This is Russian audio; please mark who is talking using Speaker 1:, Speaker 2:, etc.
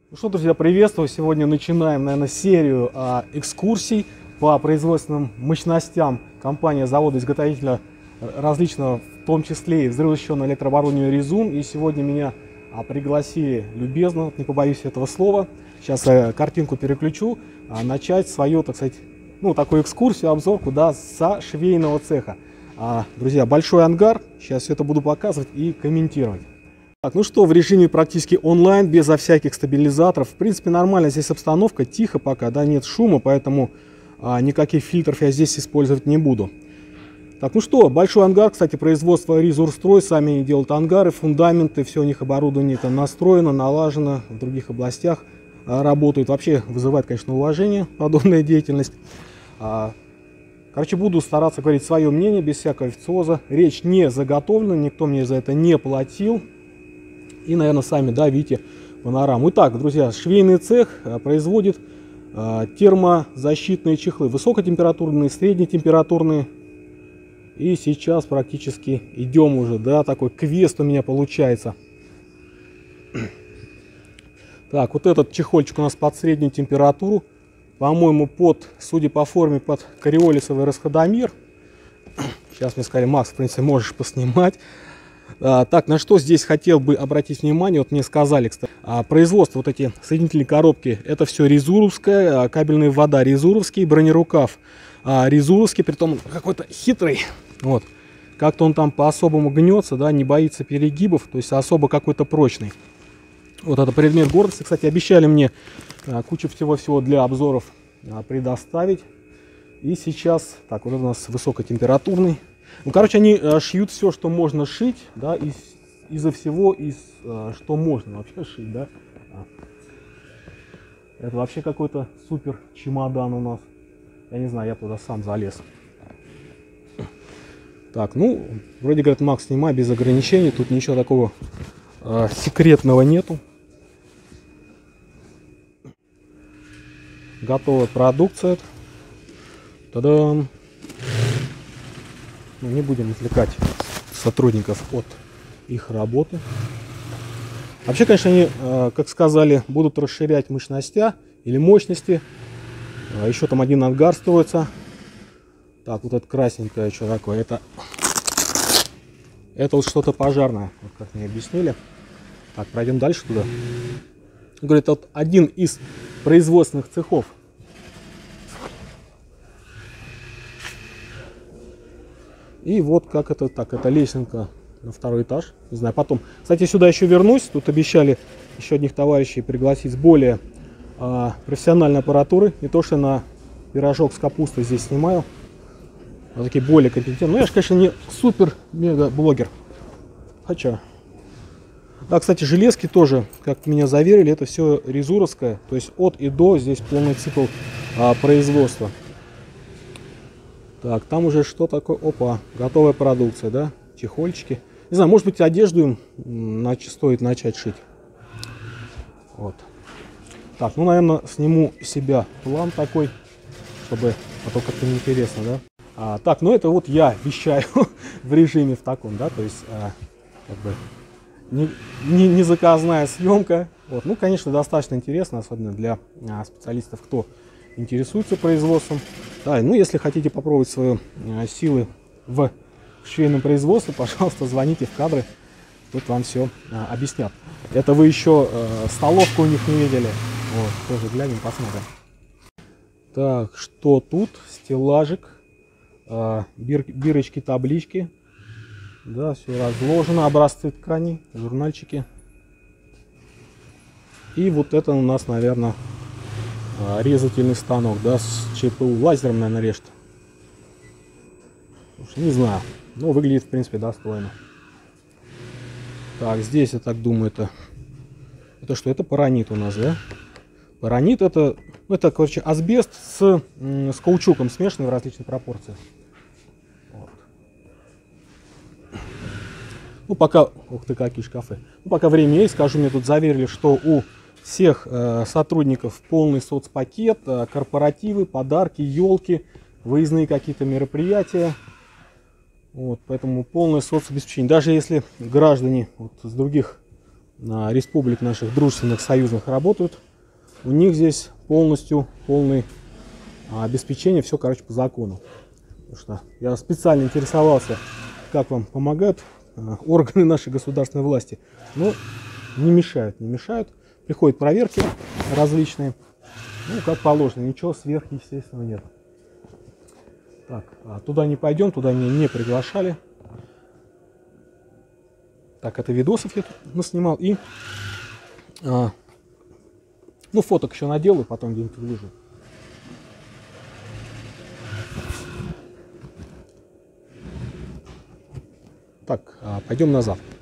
Speaker 1: Ну что, друзья, приветствую! Сегодня начинаем, наверное, серию экскурсий по производственным мощностям компании-завода-изготовителя различного, в том числе и взрывозащищенного электрооборудования «Резун». И сегодня меня пригласили любезно, не побоюсь этого слова, сейчас я картинку переключу, начать свою, так сказать, ну, такую экскурсию, обзорку, да, со швейного цеха. Друзья, большой ангар, сейчас все это буду показывать и комментировать. Так, ну что, в режиме практически онлайн, безо всяких стабилизаторов. В принципе, нормально здесь обстановка, тихо пока, да, нет шума, поэтому никаких фильтров я здесь использовать не буду. Так, ну что, большой ангар, кстати, производство Ризурстрой, сами они делают ангары, фундаменты, все у них оборудование там настроено, налажено, в других областях работают. Вообще вызывает, конечно, уважение подобная деятельность. Короче, буду стараться говорить свое мнение, без всякого официоза. Речь не заготовлена, никто мне за это не платил. И, наверное, сами, да, видите панораму. Итак, друзья, швейный цех производит термозащитные чехлы. Высокотемпературные, среднетемпературные. И сейчас практически идем уже, да, такой квест у меня получается. Так, вот этот чехольчик у нас под среднюю температуру. По-моему, судя по форме, под кориолисовый расходомер. Сейчас мне сказали: Макс, в принципе, можешь поснимать. Так, на что здесь хотел бы обратить внимание, вот мне сказали, кстати, производство, вот эти соединительные коробки, это все резуровское, кабельная вода резуровский, бронерукав резуровский, притом какой-то хитрый, вот, как-то он там по-особому гнется, да, не боится перегибов, то есть особо какой-то прочный. Вот это предмет гордости, кстати, обещали мне кучу всего-всего для обзоров предоставить, и сейчас, так, вот это у нас высокотемпературный. Ну, короче, они шьют все, что можно шить, да, изо всего, что можно вообще шить, да. Это вообще какой-то супер чемодан у нас. Я не знаю, я туда сам залез. Так, ну, вроде говорят: Макс, снимай без ограничений, тут ничего такого секретного нету. Готовая продукция. Та-дам! Не будем отвлекать сотрудников от их работы. Вообще, конечно, они, как сказали, будут расширять мощности или мощности. Еще там один ангар строится. Так, вот это красненькое, что такое? Это вот что-то пожарное, вот как мне объяснили. Так, пройдем дальше туда. Говорит, вот один из производственных цехов. И вот как это так, это лесенка на второй этаж, не знаю, потом. Кстати, сюда еще вернусь, тут обещали еще одних товарищей пригласить с более профессиональной аппаратурой. Не то, что на пирожок с капустой здесь снимаю, а такие более компетентные. Ну, я же, конечно, не супер-мега-блогер. Хотя. Да, кстати, железки тоже, как меня заверили, это все резуровское, то есть от и до, здесь полный цикл производства. Так, там уже что такое? Опа, готовая продукция, да? Чехольчики. Не знаю, может быть, одежду им стоит начать шить. Вот. Так, ну, наверное, сниму себя план такой, чтобы, а то как-то неинтересно, да? Так, ну это вот я вещаю в режиме в таком, да, то есть, как бы, не заказная съемка. Вот. Ну, конечно, достаточно интересно, особенно для специалистов, кто интересуется производством. Да, ну, если хотите попробовать свои силы в швейном производстве, пожалуйста, звоните в кадры, тут вам все объяснят. Это вы еще столовку у них не видели. Вот, тоже глянем, посмотрим. Так, что тут? Стеллажик, бирочки, таблички. Да, все разложено, образцы тканей, журнальчики. И вот это у нас, наверное, резательный станок, да, с ЧПУ, лазером, наверное, режет. Не знаю, но выглядит, в принципе, достойно. Так, здесь, я так думаю, это что? Это паранит у нас, да? Паранит это, короче, асбест с каучуком, смешанный в различных пропорциях. Вот. Ну, пока, ух ты, какие шкафы. Ну, пока время есть, скажу, мне тут заверили, что у всех сотрудников полный соцпакет, корпоративы, подарки, елки, выездные какие-то мероприятия. Вот, поэтому полное соцобеспечение. Даже если граждане вот с других республик наших дружественных, союзных работают. У них здесь полное обеспечение, все, короче, по закону. Потому что я специально интересовался, как вам помогают органы нашей государственной власти. Но не мешают. Приходят проверки различные. Ну, как положено, ничего сверхъестественного нет. Так, туда не пойдем, туда меня не приглашали. Так, это видосов я тут наснимал. И, ну, фоток еще наделаю, потом где-нибудь выложу. Так, пойдем назад.